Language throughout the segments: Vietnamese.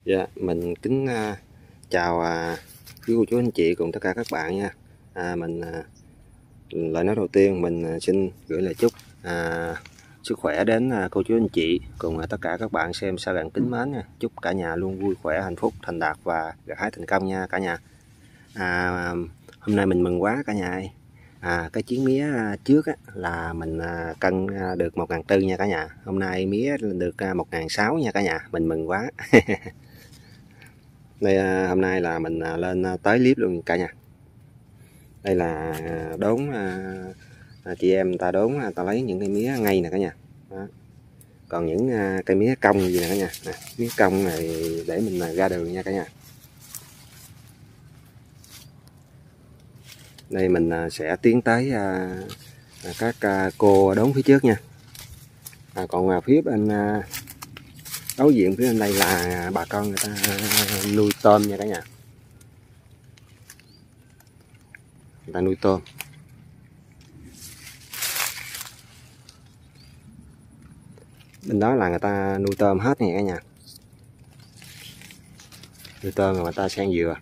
Dạ, mình kính chào quý cô chú anh chị cùng tất cả các bạn nha. Lời nói đầu tiên mình xin gửi lời chúc sức khỏe đến cô chú anh chị cùng tất cả các bạn xem sao gần kính mến nha. Chúc cả nhà luôn vui khỏe, hạnh phúc, thành đạt và gặt hái thành công nha cả nhà. Hôm nay mình mừng quá cả nhà ơi. Cái chuyến mía trước là mình cân được 1.400 nha cả nhà. Hôm nay mía được 1.600 nha cả nhà. Mình mừng quá. Đây hôm nay là mình lên tới clip luôn cả nhà. Đây là đốn chị em ta đốn ta lấy những cây mía ngay nè cả nhà. Đó. Còn những cây mía cong gì nè cả nhà. Mía cong này để mình ra đường nha cả nhà. Đây mình sẽ tiến tới các cô đốn phía trước nha. Còn phía bên đối diện phía bên đây là bà con người ta nuôi tôm nha cả nhà. Người ta nuôi tôm. Bên đó là người ta nuôi tôm hết nha cả nhà. Nuôi tôm rồi người ta sang dừa.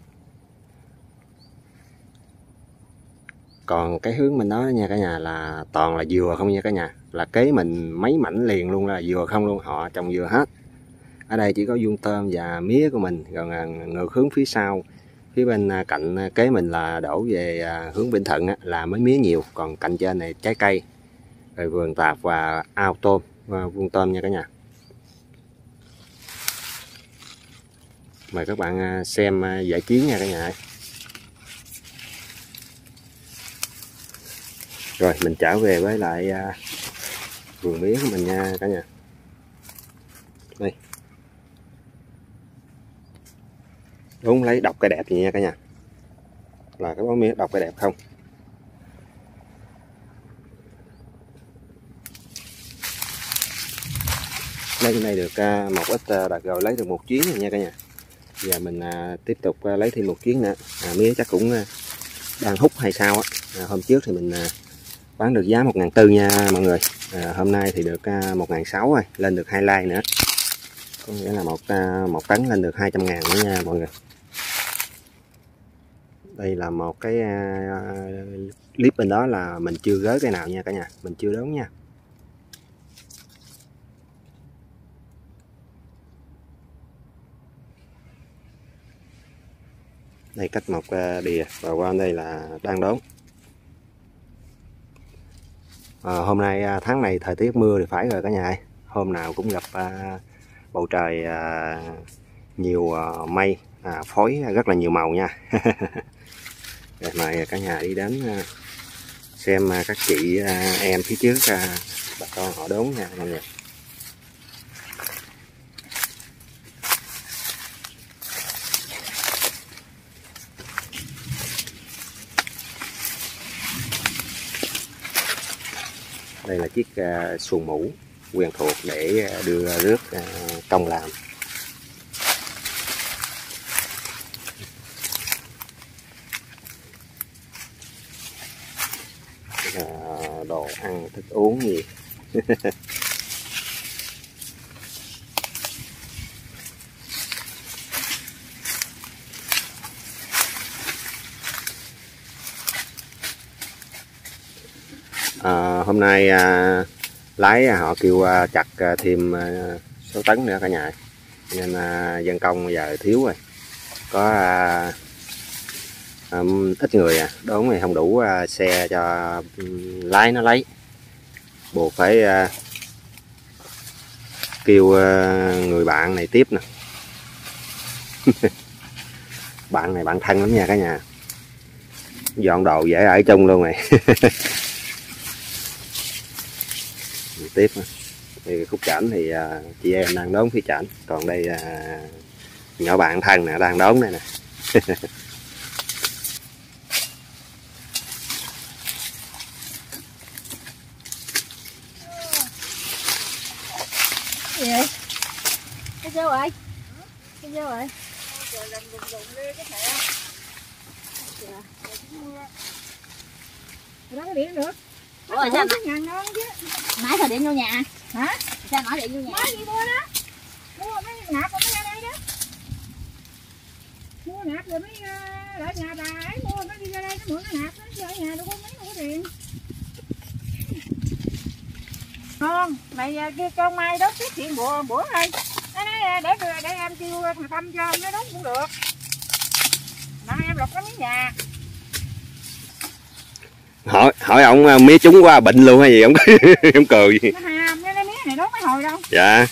Còn cái hướng bên đó nha cả nhà là toàn là dừa không nha cả nhà. Là kế mình mấy mảnh liền luôn là dừa không luôn, họ trồng dừa hết. Ở đây chỉ có vuông tôm và mía của mình. Còn ngược hướng phía sau, phía bên cạnh kế mình là đổ về hướng Bình Thuận là mới mía nhiều. Còn cạnh trên này trái cây, rồi vườn tạp và ao tôm, vuông tôm nha cả nhà. Mời các bạn xem giải chiến nha cả nhà. Rồi mình trở về với lại vườn mía của mình nha cả nhà. Đây. Đúng lấy đọc cái đẹp gì nha cả nhà. Là cái bó mía đọc cái đẹp không. Lấy này được một ít đạt rồi lấy được một chuyến rồi nha cả nhà. Giờ mình tiếp tục lấy thêm một chuyến nữa. Mía chắc cũng đang hút hay sao á. Hôm trước thì mình bán được giá 1.400 nha mọi người. Hôm nay thì được 1.600 rồi, lên được 2 like nữa. Có nghĩa là một tấn lên được 200.000 nữa nha mọi người. Đây là một cái clip bên đó là mình chưa gới cái nào nha cả nhà, mình chưa đốn nha. Đây cách một đìa và qua đây là đang đốn. Hôm nay tháng này thời tiết mưa thì phải rồi cả nhà ơi. Hôm nào cũng gặp bầu trời nhiều mây, phối rất là nhiều màu nha. Rồi mời cả nhà đi đến xem các chị em phía trước bà con họ đốn nha mọi người. Đây là chiếc xuồng mũ quen thuộc để đưa rước công làm. Đồ ăn thức uống gì. Hôm nay lái họ kêu chặt thêm số tấn nữa cả nhà, nên dân công giờ thiếu rồi, có ít người đốn này không đủ xe cho lái nó lấy, buộc phải kêu người bạn này tiếp nè. Bạn này bạn thân lắm nha cả nhà, dọn đồ dễ ở chung luôn này. Tiếp thì khúc chảnh thì chị em đang đốn phía chảnh, còn đây nhỏ bạn thân nè đang đốn đây nè. Gì vậy? Cái sao vậy? Cái sao vậy? Đó cái điện nữa. Ủa rồi sao ngàn ngon chứ. máy thời điện vô nhà Hả? sao nói điện vô nhà Máy gì mua đó. Mua mấy nạp còn mấy ra đây đó. mua nạp rồi mới lại nhà bà ấy mua, nó đi ra đây nó mượn nó nạp, nó ở nhà đâu có mấy, đâu có tiền. Ngon, mày kia con Mai đốt tiết kiệm bữa thôi. Nó nói để em kêu thằng Tâm cho nó đốt cũng được. Mà em lột cái miếng nhà. Hỏi ông mía trúng qua bệnh luôn hay gì không? Không cười gì. Nó ham, cái mía này đốt mấy hồi đâu. Dạ.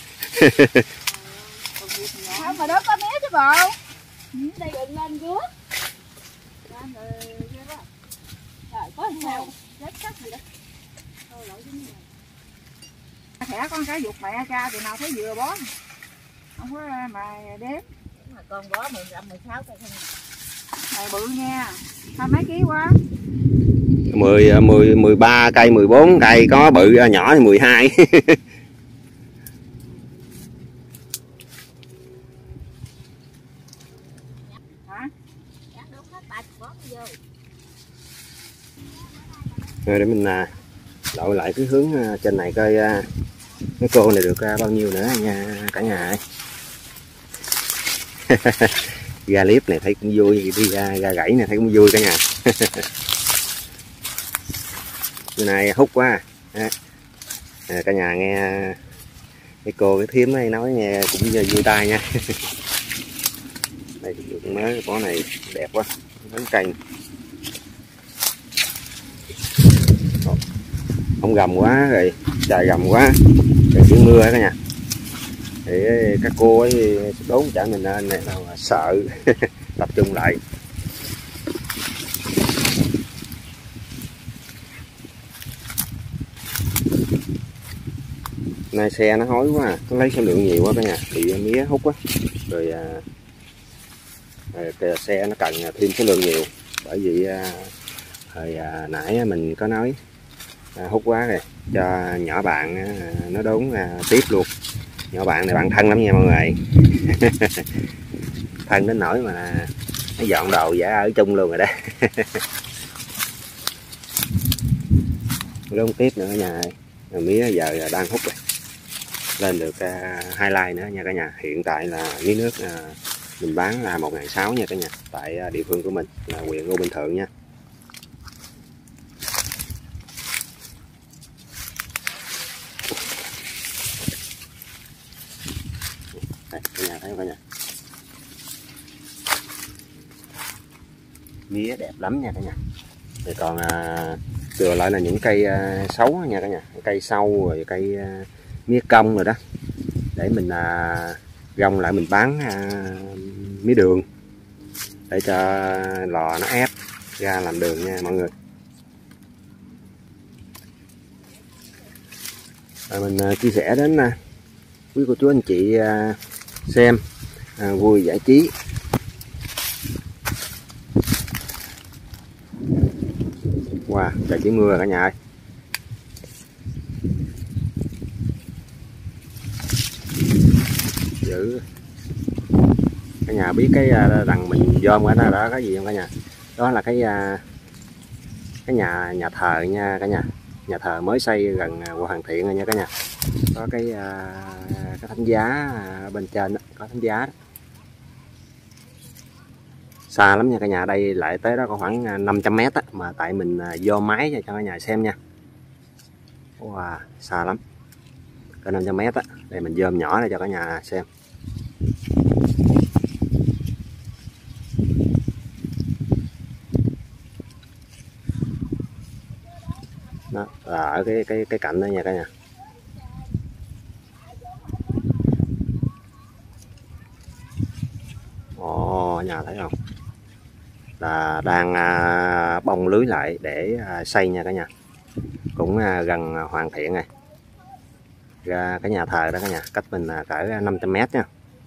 Không mà đốt có mía chứ bộ. Đây đừng lên trước. Trời, có sao? Rớt sắc gì đó. Thôi lỗi cái này. Khẽ con cái dục mẹ cha thì nào thấy vừa bó. Không có mà đếm. Mà con bó 15 16 cây không. Này bự nha. Thôi mấy ký quá. 13 cây, 14 cây, có bự nhỏ thì 12. Hả? Rồi để mình đổi lại cái hướng trên này coi cái cô này được bao nhiêu nữa nha cả nhà ơi. Ra clip này thấy cũng vui, đi ra gãy này thấy cũng vui cả nhà. Bữa nay hút quá cả nhà nghe cái cô cái thím ấy nói nghe cũng vui tai nha. Đây được mới có này đẹp quá, bánh canh không gầm quá rồi, trời gầm quá trời chuyển mưa cả nhà thì các cô ấy đốn chả mình lên này đâu mà sợ. Tập trung lại. Nay xe nó hối quá, nó lấy số lượng nhiều quá cả nhà, bị mía hút quá rồi, xe nó cần thêm số lượng nhiều, bởi vì hồi nãy mình có nói hút quá rồi cho nhỏ bạn nó đốn tiếp luôn. Nhỏ bạn này bạn thân lắm nha mọi người. Thân đến nỗi mà nó dọn đồ giả ở chung luôn rồi đó. Đốn tiếp nữa cả nhà ơi. Mía giờ đang hút rồi, lên được 2 like nữa nha cả nhà. Hiện tại là mía nước mình bán là 1.600 nha cả nhà, tại địa phương của mình là huyện U Minh Thượng nha. Đây, cả nhà thấy không cả nhà, mía đẹp lắm nha cả nhà. Thì còn chừa lại là những cây xấu nha cả nhà, cây sâu rồi cây mía công rồi đó, để mình gông lại mình bán mía đường để cho lò nó ép ra làm đường nha mọi người. Rồi mình chia sẻ đến quý cô chú anh chị xem vui giải trí. Wow, trời chỉ mưa cả nhà ơi. Dữ. Cả nhà biết cái đằng mình dôm ở đó cái gì không cả nhà? Đó là cái nhà thờ nha cả nhà. Nhà thờ mới xây gần Hồ Hoàn Thiện rồi nha cả nhà. Có cái thánh giá bên trên đó, có thánh giá đó. Xa lắm nha cả nhà, đây lại tới đó có khoảng 500 m á, mà tại mình vô máy cho cả nhà xem nha. Wow, xa lắm, có 500 m á. Đây mình dôm nhỏ ra cho cả nhà xem. Đó là ở cái cạnh đó nha cả nhà. Ồ, nhà thấy không, là đang bông lưới lại để xây nha cả nhà. Cũng gần hoàn thiện rồi. Ra cái nhà thờ đó cả nhà, cách mình cỡ 500 m nha.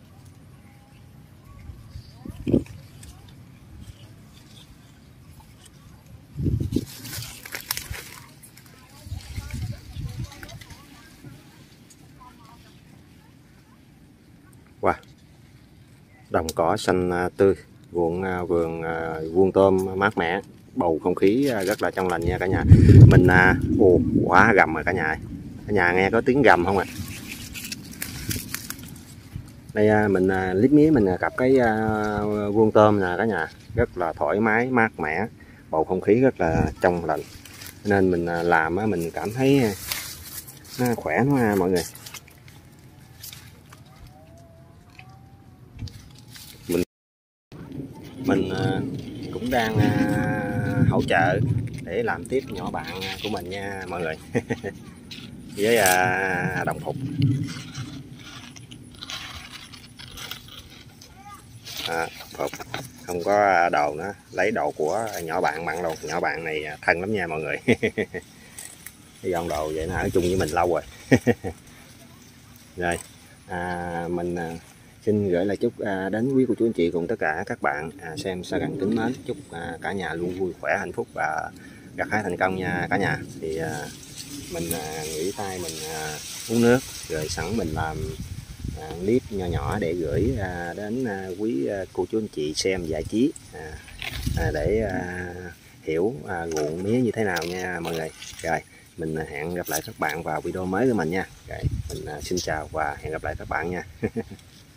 Wow, đồng cỏ xanh tươi, vườn vuông tôm mát mẻ, bầu không khí rất là trong lành nha cả nhà. Mình quá gầm rồi cả nhà. Cả nhà nghe có tiếng gầm không ạ? Đây mình lít mía mình cặp cái vuông tôm nè cả nhà, rất là thoải mái mát mẻ, bầu không khí rất là trong lành, nên mình làm mình cảm thấy nó khỏe nó mọi người. Mình cũng đang hỗ trợ để làm tiếp nhỏ bạn của mình nha mọi người. Với đồng phục. Phục không có đồ nữa, lấy đồ của nhỏ bạn mặn luôn. Nhỏ bạn này thân lắm nha mọi người. Cái dòng đồ vậy nó ở chung với mình lâu rồi. Rồi mình xin gửi lời chúc đến quý cô chú anh chị cùng tất cả các bạn xem Sa Gần kính mến. Chúc cả nhà luôn vui khỏe hạnh phúc và gặt hái thành công nha cả nhà. Thì mình nghỉ tay mình uống nước rồi sẵn mình làm clip nhỏ nhỏ để gửi đến quý cô chú anh chị xem giải trí để hiểu ruộng mía như thế nào nha mọi người. Rồi mình hẹn gặp lại các bạn vào video mới của mình nha. Rồi mình xin chào và hẹn gặp lại các bạn nha.